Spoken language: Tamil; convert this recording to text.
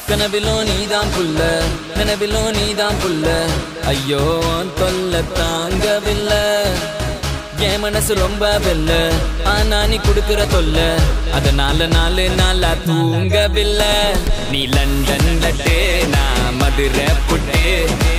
கனவிலோ நீதான் புள்ள நினைவிலோ நீதான் புள்ள ஐயோ தொல்ல தாங்கவில்லை என் மனசு ரொம்ப வெல்ல ஆனா நீ குடுக்கிற தொல்ல அதனால நாளா தூங்கவில்லை நீ லண்டன் லட்டு நான் மதுரை புட்டு